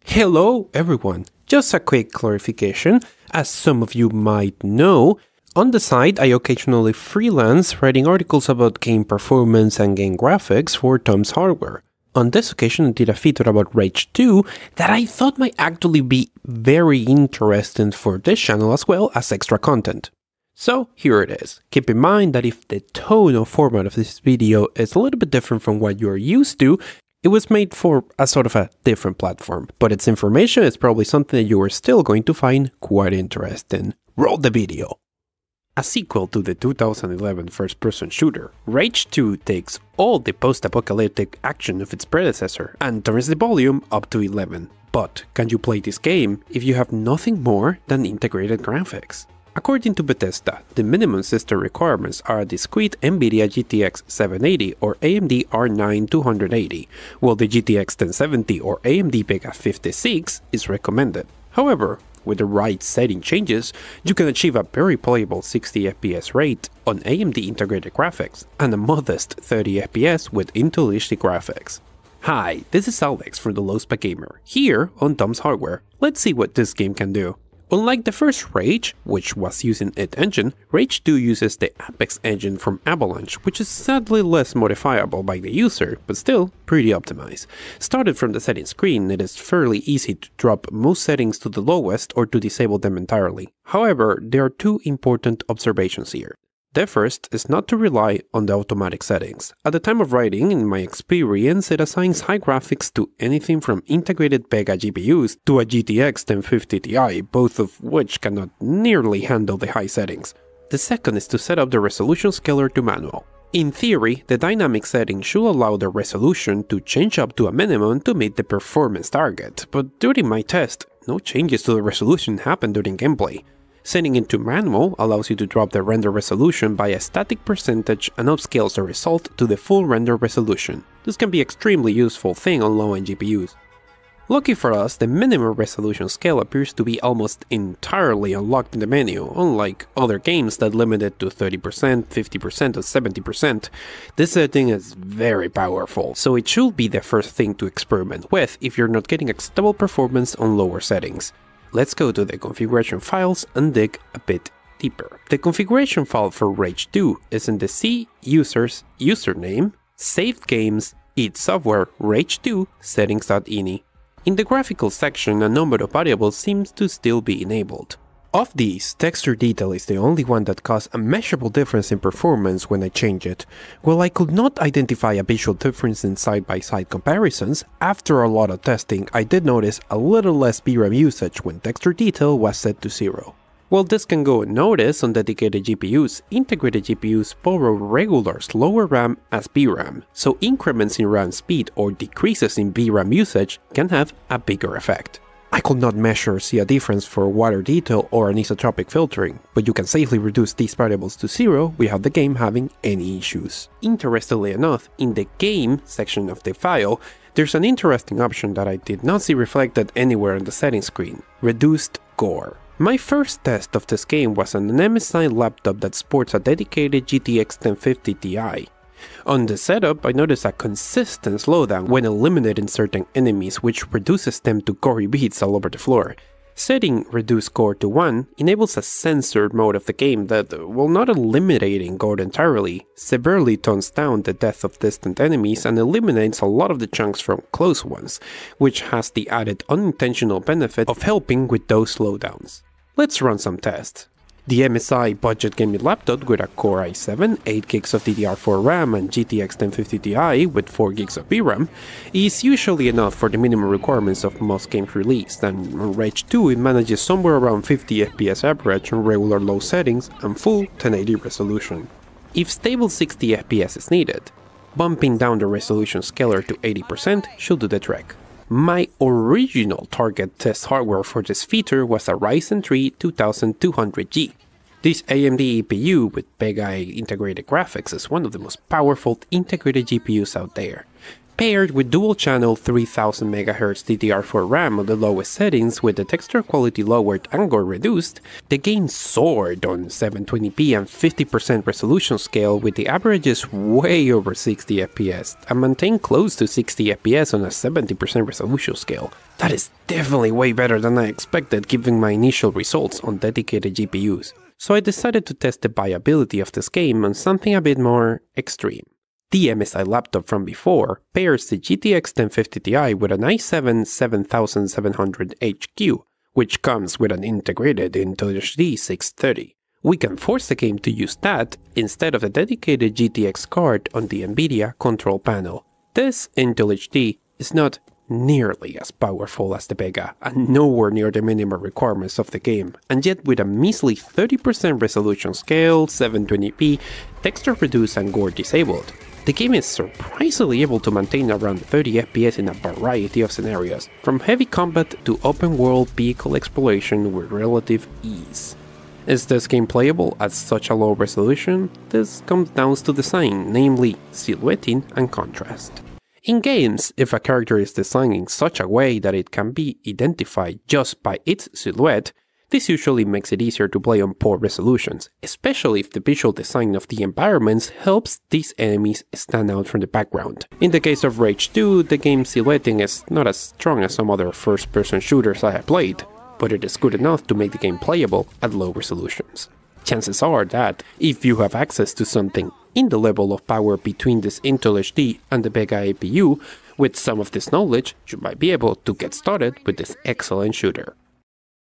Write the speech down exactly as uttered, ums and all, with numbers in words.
Hello everyone, just a quick clarification. As some of you might know, on the side I occasionally freelance writing articles about game performance and game graphics for Tom's Hardware. On this occasion I did a feature about Rage two that I thought might actually be very interesting for this channel as well as extra content. So here it is. Keep in mind that if the tone or format of this video is a little bit different from what you're used to, it was made for a sort of a different platform, but its information is probably something that you are still going to find quite interesting. Roll the video! A sequel to the two thousand eleven first-person shooter, Rage two takes all the post-apocalyptic action of its predecessor and turns the volume up to eleven. But can you play this game if you have nothing more than integrated graphics? According to Bethesda, the minimum system requirements are a discrete NVIDIA G T X seven eighty or A M D R nine two eighty, while the G T X ten seventy or A M D Vega fifty-six is recommended. However, with the right setting changes, you can achieve a very playable sixty F P S rate on A M D integrated graphics and a modest thirty F P S with Intel H D graphics. Hi, this is Alex from the LowSpecGamer, here on Tom's Hardware. Let's see what this game can do. Unlike the first Rage, which was using its engine, Rage two uses the Apex engine from Avalanche, which is sadly less modifiable by the user, but still pretty optimized. Started from the settings screen, it is fairly easy to drop most settings to the lowest or to disable them entirely. However, there are two important observations here. The first is not to rely on the automatic settings. At the time of writing, in my experience, it assigns high graphics to anything from integrated Vega G P Us to a G T X ten fifty Ti, both of which cannot nearly handle the high settings. The second is to set up the resolution scaler to manual. In theory, the dynamic setting should allow the resolution to change up to a minimum to meet the performance target, but during my test, no changes to the resolution happened during gameplay. Setting into manual allows you to drop the render resolution by a static percentage and upscales the result to the full render resolution. This can be an extremely useful thing on low-end G P Us. Lucky for us, the minimum resolution scale appears to be almost entirely unlocked in the menu, unlike other games that limit it to thirty percent, fifty percent, or seventy percent. This setting is very powerful, so it should be the first thing to experiment with if you're not getting acceptable performance on lower settings. Let's go to the configuration files and dig a bit deeper. The configuration file for Rage two is in the C users username, saved games, id software, Rage two, settings.ini. In the graphical section, a number of variables seems to still be enabled. Of these, texture detail is the only one that caused a measurable difference in performance when I changed it. While I could not identify a visual difference in side-by-side comparisons, after a lot of testing I did notice a little less V RAM usage when texture detail was set to zero. While this can go unnoticed on dedicated G P Us, integrated G P Us borrow regular slower RAM as V RAM, so increments in RAM speed or decreases in V RAM usage can have a bigger effect. I could not measure or see a difference for water detail or anisotropic filtering, but you can safely reduce these variables to zero without the game having any issues. Interestingly enough, in the game section of the file, there's an interesting option that I did not see reflected anywhere on the settings screen: reduced gore. My first test of this game was on an M S I laptop that sports a dedicated G T X ten fifty Ti. On the setup, I noticed a consistent slowdown when eliminating certain enemies, which reduces them to gory beats all over the floor. Setting reduce gore to one enables a censored mode of the game that, while not eliminating gore entirely, severely tones down the death of distant enemies and eliminates a lot of the chunks from close ones, which has the added unintentional benefit of helping with those slowdowns. Let's run some tests. The M S I budget gaming laptop with a Core i seven, eight gigs of D D R four RAM and G T X ten fifty Ti with four gigs of V RAM is usually enough for the minimum requirements of most games released, and on Rage two it manages somewhere around fifty F P S average on regular low settings and full ten eighty resolution. If stable sixty F P S is needed, bumping down the resolution scaler to eighty percent should do the trick. My original target test hardware for this feature was a Ryzen three twenty-two hundred G. This A M D E P U with Vega integrated graphics is one of the most powerful integrated G P Us out there. Paired with dual-channel three thousand megahertz D D R four RAM on the lowest settings with the texture quality lowered and gore reduced, the game soared on seven twenty p and fifty percent resolution scale with the averages way over sixty F P S and maintained close to sixty F P S on a seventy percent resolution scale. That is definitely way better than I expected given my initial results on dedicated G P Us. So I decided to test the viability of this game on something a bit more extreme. The M S I laptop from before pairs the G T X ten fifty Ti with an i seven seventy-seven hundred H Q, which comes with an integrated Intel H D six thirty. We can force the game to use that instead of the dedicated G T X card on the NVIDIA control panel. This Intel H D is not nearly as powerful as the Vega and nowhere near the minimum requirements of the game, and yet with a measly thirty percent resolution scale, seven twenty p, texture reduced and gore disabled, the game is surprisingly able to maintain around thirty F P S in a variety of scenarios, from heavy combat to open world vehicle exploration with relative ease. Is this game playable at such a low resolution? This comes down to design, namely silhouetting and contrast. In games, if a character is designed in such a way that it can be identified just by its silhouette, this usually makes it easier to play on poor resolutions, especially if the visual design of the environments helps these enemies stand out from the background. In the case of Rage two, the game's silhouetting is not as strong as some other first-person shooters I have played, but it is good enough to make the game playable at low resolutions. Chances are that, if you have access to something in the level of power between this Intel H D and the Vega A P U, with some of this knowledge, you might be able to get started with this excellent shooter.